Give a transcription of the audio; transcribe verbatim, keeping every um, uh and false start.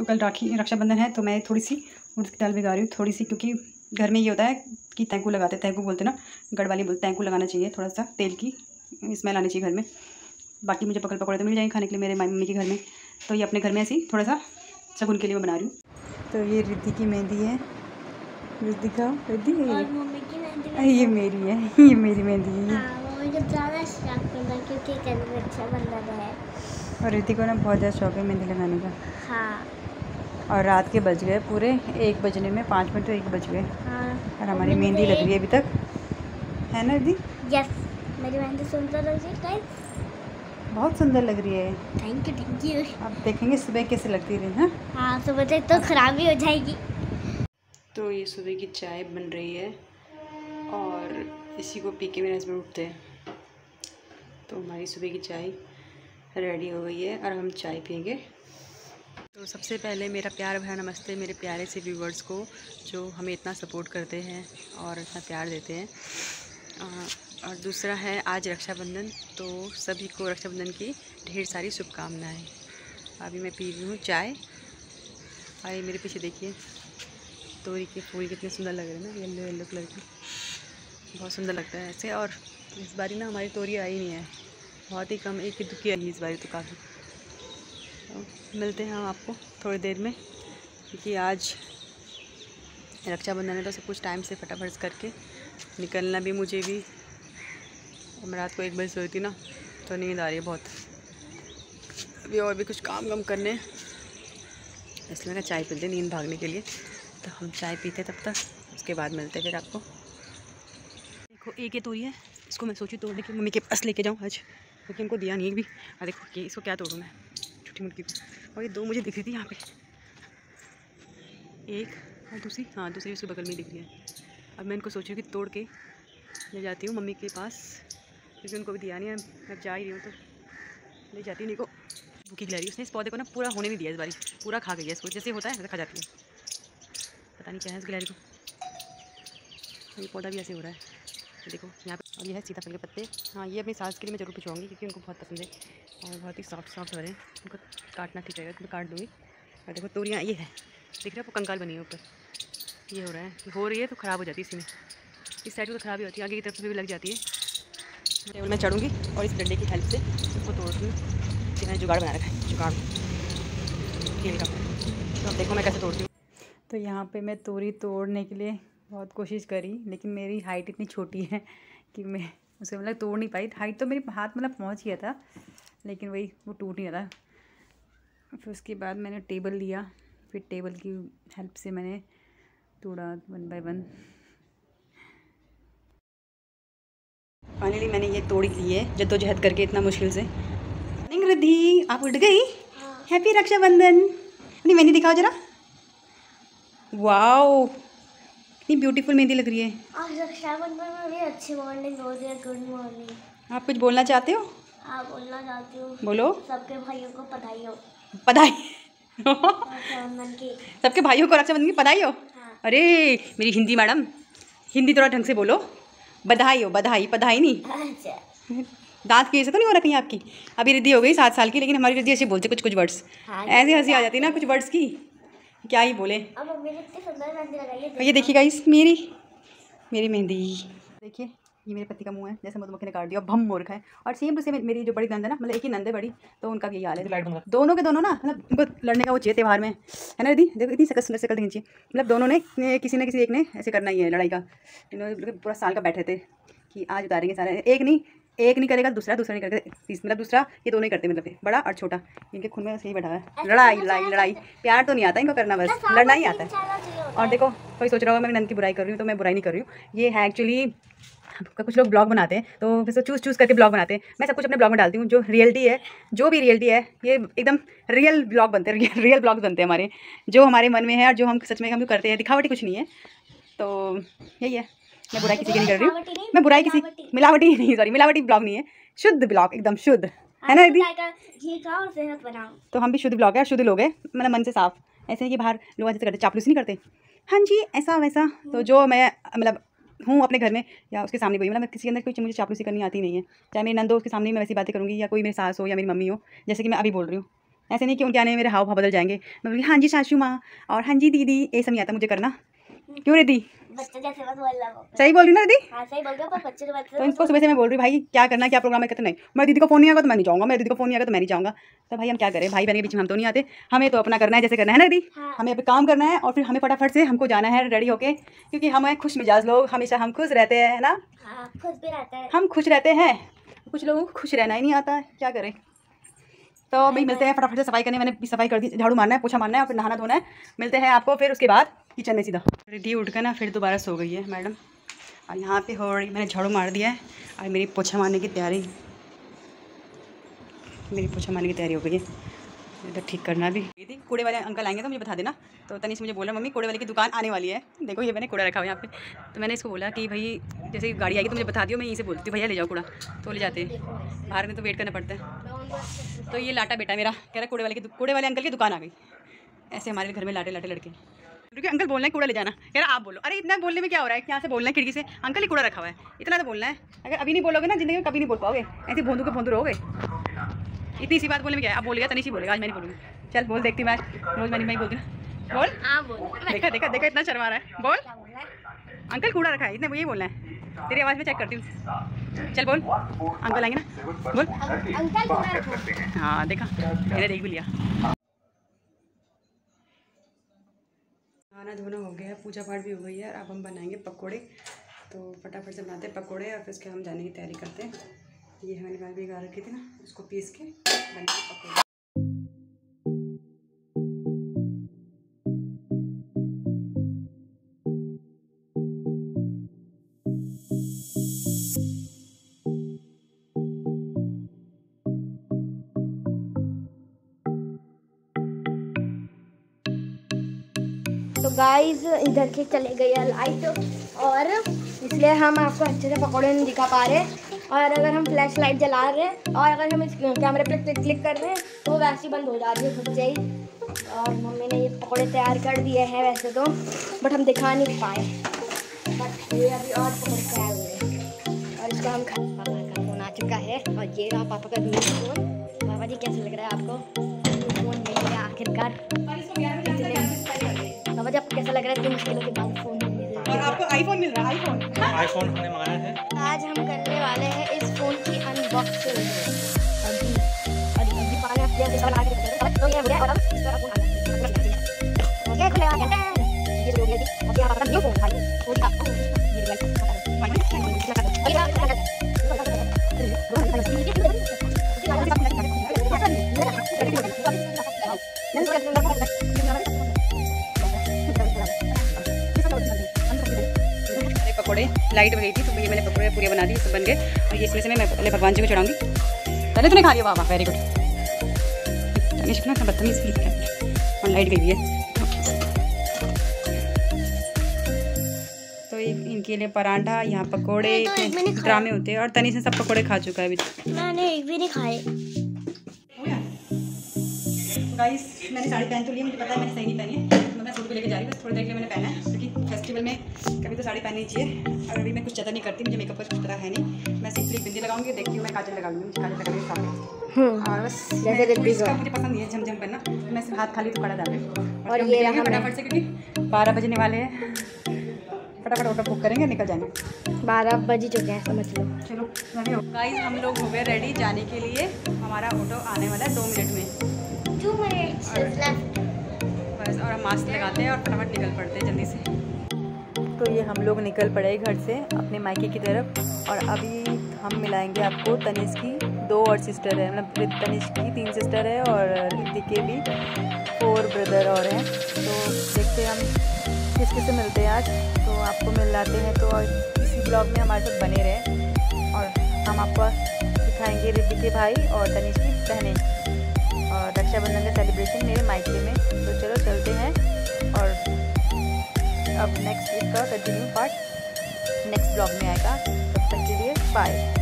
तो कल राखी रक्षाबंधन है तो मैं थोड़ी सी उड़द की दाल भिगा रही हूँ, थोड़ी सी, क्योंकि घर में ये होता है कि तैंकू लगाते, तैंकू बोलते ना, गढ़ वाली बोलते, तैंकू लगाना चाहिए, थोड़ा सा तेल की स्मेल आनी चाहिए घर में। बाकी मुझे पकड़ पकौड़े तो मिल जाएंगे खाने के लिए मेरे मम्मी के घर में, तो ये अपने घर में ऐसे ही थोड़ा सा शगुन के लिए मैं बना रही हूँ। तो ये रिद्धि की मेहंदी है, रिद्धि का रिद्धि है, मम्मी की मेहंदी ये मेरी है, ये मेरी मेहंदी है। हाँ, मम्मी को ज़्यादा शौक है क्योंकि कल रक्षाबंधन है और रिद्धि को ना बहुत ज़्यादा शौक है मेहंदी लगाने का। हाँ। और रात के बज गए पूरे एक बजने में, पाँच मिनट तो एक बज गए। हाँ, और हमारी मेहंदी लग रही है अभी तक, है ना रिद्धि? यस, मेरी मेहंदी सुंदर लग रही है, बहुत सुंदर लग रही है। Thank you thank you. आप देखेंगे सुबह कैसे लगती रही है। हाँ, सुबह तक तो खराब ही हो जाएगी। तो ये सुबह की चाय बन रही है और इसी को पी के मेरे हस्बैंड उठते हैं। तो हमारी सुबह की चाय रेडी हो गई है और हम चाय पियेंगे। तो सबसे पहले मेरा प्यार भरा नमस्ते मेरे प्यारे से व्यूवर्स को, जो हमें इतना सपोर्ट करते हैं और इतना प्यार देते हैं। और दूसरा है आज रक्षाबंधन, तो सभी को रक्षाबंधन की ढेर सारी शुभकामनाएं। अभी मैं पी रही हूँ चाय। आइए मेरे पीछे देखिए, तोरी के फूल कितने सुंदर लग रहे हैं ना, येलो येलो कलर के, बहुत सुंदर लगता है ऐसे। और इस बारी ना हमारी तोरी आई नहीं है, बहुत ही कम, एक ही दुखी आई इस बारी तो काफ़ी। तो मिलते हैं हम आपको थोड़ी देर में, क्योंकि आज रक्षाबंधन है तो सब कुछ टाइम से फटाफट करके निकलना भी मुझे भी। मैं रात को एक बजे सोई थी ना, तो नींद आ रही है बहुत अभी, और भी कुछ काम कम करने, इसलिए मैं चाय पीते नींद भागने के लिए। तो हम चाय पीते तब तक, उसके बाद मिलते हैं फिर आपको। देखो एक ये तोरी है, इसको मैं सोची तोड़ने की मम्मी के पास लेके जाऊँ आज, क्योंकि उनको दिया नहीं एक भी। और देखो कि इसको क्या तोड़ूँ मैं, छोटी मुटकी को। और ये दो मुझे दिख रही थी यहाँ पे, एक और दूसरी, हाँ दूसरी उसके बगल में दिख रही है। अब मैं इनको सोची कि तोड़ के ले जाती हूँ मम्मी के पास, क्योंकि उनको भी दिया नहीं है। मैं जा ही रही हूँ तो ले जाती हूँ। नहीं को भूखी खिला रही है उसने, इस पौधे को ना पूरा होने नहीं दिया इस बारी, पूरा खा गई है इसको, जैसे होता है वैसे खा जाती है। पता नहीं क्या है इस गिलहरी को। ये पौधा भी ऐसे हो रहा है, देखो यहाँ पे। और ये है सीताफल के पत्ते, हाँ ये अपनी सास के लिए मैं ज़रूर भिजवाऊँगी, क्योंकि उनको बहुत पसंद है और बहुत ही सॉफ्ट सॉफ्ट हो रहे हैं। उनको काटना ठीक रहेगा तो मैं काट दूँगी। और देखो तोरियाँ ये है, दिख रहा है वो कंकाल बनी है ऊपर, ये हो रहा है, हो रही है तो ख़राब हो जाती है इसी में। इस साइड को तो ख़राब ही होती है, आगे की तरफ से भी लग जाती है। मैं चढ़ूँगी और इस डंडे की हेल्प से उसको तोड़ती हूँ। मैंने जुगाड़ बना रखा है, जुगाड़ खेल का। तो अब देखो मैं कैसे तोड़ती हूँ। तो यहाँ पे मैं तोरी तोड़ने के लिए बहुत कोशिश करी, लेकिन मेरी हाइट इतनी छोटी है कि मैं उसे मतलब तोड़ नहीं पाई। हाइट तो मेरे हाथ मतलब पहुँच गया था, लेकिन वही वो टूट नहीं रहा। फिर उसके बाद मैंने टेबल लिया, फिर टेबल की हेल्प से मैंने तोड़ा वन बाय वन। फाइनली मैंने ये तोड़ ली है जद्दोजहद करके, इतना मुश्किल से। रिद्धि आप उठ गई? हाँ। हैप्पी रक्षाबंधन। अपनी मेहंदी दिखाओ जरा। वाओ कितनी ब्यूटीफुल मेहंदी लग रही है। आज रक्षाबंधन में भी अच्छी मॉर्निंग हो रही है, गुड मॉर्निंग। आप कुछ बोलना चाहते हो? हाँ बोलना चाहती हूँ। बोलो। सबके भाइयों को बधाई हो। बधाई रक्षाबंधन की सबके भाइयों को रक्षाबंधन की बधाई हो। हाँ। अरे मेरी हिंदी मैडम, हिंदी थोड़ा ढंग से बोलो। बधाई हो, बधाई, बधाई नहीं। अच्छा। दांत की ऐसे तो नहीं हो रहा कहीं आपकी? अभी रिद्धि हो गई सात साल की, लेकिन हमारी रिद्धि ऐसे बोलते कुछ कुछ वर्ड्स। हाँ, ऐसी हंसी आ जाती है ना कुछ वर्ड्स की, क्या ही बोले। अब मम्मी ने इतनी सुंदर मेहंदी लगाई है, ये देखिए गाइस मेरी मेरी मेहंदी। देखिए ये मेरे पति का मुंह है, जैसे मधुमक्खी ने काट दिया, भम हो रखा है। और सेम टू सेम मेरी जो बड़ी नंद है ना, मतलब एक ही नंद है बड़ी, तो उनका भी यही हाल है। दोनों के दोनों ना, मतलब उनको लड़ने का वो चाहिए त्यौहार में, है ना दीदी? देखो इतनी सकल सुंदर शकल देखनी चाहिए, मतलब दोनों ने किसी न किसी एक ने ऐसे करना ही है लड़ाई का। इन्होंने पूरा साल का बैठे थे कि आज उतारेंगे सारे, एक नहीं एक नहीं करेगा दूसरा, दूसरा नहीं करेगा तीस, मतलब दूसरा ये दोनों ही करते, मतलब बड़ा और छोटा, इनके खून में सही बैठा है। लड़ाई लड़ाई लड़ाई, प्यार तो नहीं आता इनको करना, बस लड़ना ही आता है। और देखो कोई सोच रहा होगा मैं नंद की बुराई कर रही हूँ, तो मैं बुराई नहीं कर रही हूँ। ये है एक्चुअली कुछ लोग ब्लॉग बनाते हैं तो फिर चूज़ चूज़ करके ब्लॉग बनाते हैं। मैं सब कुछ अपने ब्लॉग में डालती हूँ, जो रियलिटी है, जो भी रियलिटी है, ये एकदम रियल ब्लॉग बनते हैं, रियल ब्लॉग्स बनते हैं हमारे, जो हमारे मन में है और जो हम सच में हम करते हैं। दिखावटी कुछ नहीं है, तो यही है। मैं बुराई किसी की नहीं कर रही हूँ, मैं बुराई किसी मिलावटी नहीं, सॉरी मिलावटी ब्लॉग नहीं है, शुद्ध ब्लॉग, एकदम शुद्ध, है ना दीदी? तो हम भी शुद्ध ब्लॉग है, शुद्ध लोग हैं, मतलब मन से साफ। ऐसे नहीं कि बाहर लोग ऐसे करते, चापलूसी नहीं करते। हाँ जी ऐसा वैसा, तो जो मैं मतलब हूँ अपने घर में या उसके सामने कोई, मतलब किसी के अंदर कोई मुझे चापलूसी करनी आती नहीं है। चाहे मेरी नंद हो उसके सामने मैं वैसी बातें करूँगी, या कोई मेरी सास हो या मेरी मम्मी हो, जैसे कि मैं अभी बोल रही हूँ, ऐसे नहीं कि उनके आने में मेरे हाव भाव बदल जाएंगे। मैं बोली हाँ जी सासू माँ और हाँ जी दीदी, ये सब नहीं आता मुझे करना। क्यों रिद्धि? बच्चे जैसे मत बोल रहा। सही बोल रही ना दीदी? हाँ सही बोल रहे हो, पर बच्चे तो बच्चे। तो इनको सुबह से मैं बोल रही भाई क्या करना, क्या प्रोग्राम है, कहते नहीं मैं दीदी को फोन नहीं आएगा तो मैं नहीं जाऊँगा, मैं दीदी को फोन नहीं आएगा तो मैं नहीं जाऊँगा। तो भाई हम क्या करें, भाई बहन के बीच में हम तो नहीं आते, हमें तो अपना करना है जैसे करना है ना दीदी। हाँ। हमें अभी काम करना है और फिर हमें फटाफट से हमको जाना है रेडी होके, क्योंकि हम खुश मिजाज लोग, हमेशा हम खुश रहते हैं ना। हाँ, खुश भी रहता है, हम खुश रहते हैं, कुछ लोगों को खुश रहना ही नहीं आता है, क्या करें। तो भाई मिलते हैं फटाफट से, सफाई करने मैंने भी सफाई कर दी, झाड़ू मारना है, पोछा मारना है और फिर नहाना धोना है। मिलते हैं आपको फिर उसके बाद किचन में सीधा। रिद्धि उठ कर ना फिर दोबारा सो गई है मैडम, और यहाँ पे हो रही, मैंने झाड़ू मार दिया है और मेरी पोछा मारने की तैयारी, मेरी पोछा मारने की तैयारी हो गई है। इधर ठीक करना भी थी। कूड़े वाले अंकल आएंगे तो मुझे बता देना। तो तनीश मुझे बोला मम्मी कूड़े वाले की दुकान आने वाली है, देखो ये मैंने कूड़ा रखा हुआ है यहाँ पे। तो मैंने इसको बोला कि भाई जैसे गाड़ी आएगी तो मुझे बता दियो, मैं यहीं से बोलती हूँ भैया ले जाओ कूड़ा, तो ले जाते हैं, बाहर में तो वेट करना पड़ता है। तो ये लाटा बेटा मेरा कह रहा है कूड़े वाले की कूड़े वाले अंकल की दुकान आ गई। ऐसे हमारे घर में लाटे लाटे लड़के, क्योंकि अंकल बोलना है कूड़ा ले जाना, कह रहा आप बोलो। अरे इतना बोलने में क्या हो रहा है, यहाँ से बोलना है खिड़की से अंकल ही कूड़ा रखा हुआ है, इतना तो बोलना है। अगर अभी नहीं बोलोगे ना जिंदगी में कभी नहीं बोल पाओगे, ऐसे भोंदू के भोंदू रहोगे। इतनी सी बात बोलने में क्या है, अब बोलेगा तनीश ही बोलेगा, आज मैं नहीं बोलूँगी। चल बोल, देखती मैं रोज मैंने मैं बोलती ना, बोल। हाँ बोल। देखा देखा देखा इतना शर्मा रहा है, बोल। अंकल कूड़ा रखा है, इतना यही बोलना है, तेरी आवाज़ में चेक करती हूँ। चल बोल, अंकल आएंगे ना, बोल। अंकल कूड़ा रखो। हाँ देखा, मैंने देख भी लिया। खाना धोना हो गया, पूजा पाठ भी हो गई है, अब हम बनाएंगे पकोड़े। तो फटाफट से बनाते हैं पकोड़े और फिर उसके हम जाने की तैयारी करते हैं। ये मैंने बाल भिगा रखी थी ना, उसको पीस के बनाएंगे पकोड़े। तो गाइस इधर के चले गई है लाइट, और इसलिए हम आपको अच्छे से पकौड़े नहीं दिखा पा रहे। और अगर हम फ्लैश लाइट जला रहे हैं और अगर हम इस कैमरे पे क्लिक क्लिक कर रहे हैं तो वैसे ही बंद हो जा रही है खुद से ही। और मम्मी ने ये पकौड़े तैयार कर दिए हैं वैसे तो, बट हम दिखा नहीं पाए। बट ये अभी और पकौड़े तैयार हुए हैं और इसको हम खा। पापा का फ़ोन आ चुका है और ये रहा पापा का न्यू फ़ोन। पापा जी कैसे लग रहा है आपको फ़ोन मिल गया आखिरकार? पापा जी आपको कैसा लग रहा है इतनी मुश्किलों के बाद फ़ोन मिल रहा है? और आपको आईफोन मिल रहा है, आईफोन आईफोन हमने मंगाया है। आज हम करने वाले हैं इस फ़ोन की अनबॉक्सिंग। अभी अभी अभी पानी आप जैसे बना के तो ये हो गया और अब इस तरह फ़ोन आ गया। ओके खुलेगा क्या? ये जो भी अब यहाँ पर न्यू फ़ोन भाई पूरी आपको ये पकोड़े लाइट हो गई थी तो ये मैंने पकोड़े पूरे बना दी, सब बन गए। और ये इसमें से मैं पहले भगवान जी को चढ़ाऊंगी। पहले तूने खा लिया, वाह वाह वेरी गुड। तनिष्क ना बदतमीज और लाइट गई है। तो इनके लिए पराठा, यहाँ पकोड़े, इतने ड्रामे होते हैं और तनिष्क ने सब पकोड़े खा चुका है अभी। मैंने एक भी नहीं खाए। गाइस मैंने साड़ी पहन तो ली, मुझे पता है मैंने सही नहीं पहनी है, तो मैं सूट को लेके जा रही हूँ। बस थोड़ी देर के लिए मैंने पहना है क्योंकि फेस्टिवल में कभी तो साड़ी पहननी चाहिए। और अभी मैं कुछ ज़्यादा नहीं करती, मुझे मेकअप का कुछ पता है नहीं। मैं सिंपली बिंदी लगाऊंगी, देखती हूँ मैं काजल लगा लूँगी, मुझे काजल लगाने का शौक है। और बस जैसे इसका मुझे पसंद नहीं है झमझम करना, मैं सिर्फ हाथ खाली तो पड़ा डाल रही। और ये फटाफट से क्योंकि बारह बजने वाले हैं, फटाफट ऑटो बुक करेंगे, निकल जाएंगे। बारह बज चुके हैं समझ लो। चलो गाइस हम लोग हो गए रेडी जाने के लिए। हमारा ऑटो आने वाला है दो मिनट में, टू मिनट्स लेफ्ट बस। और हम मास्क लगाते हैं और फटाफट निकल पड़ते हैं जल्दी से। तो ये हम लोग निकल पड़े घर से अपने मायके की तरफ। और अभी हम मिलाएंगे आपको तनिष्क की दो और सिस्टर है, मतलब तनिष्क की तीन सिस्टर है और रिद्धि के भी फोर ब्रदर और हैं। तो देखते हैं हम किस किस से मिलते हैं आज, तो आपको मिल जाते हैं। तो इसी ब्लॉग में हमारे साथ बने रहें और हम आपको दिखाएंगे रिद्धि के भाई और तनिष्क की बहनें और रक्षाबंधन का सेलिब्रेशन मेरे मायके में। तो चलो चलते हैं और अब नेक्स्ट वीक का कंटिन्यू पार्ट नेक्स्ट ब्लॉग में आएगा। तब तक के लिए बाय।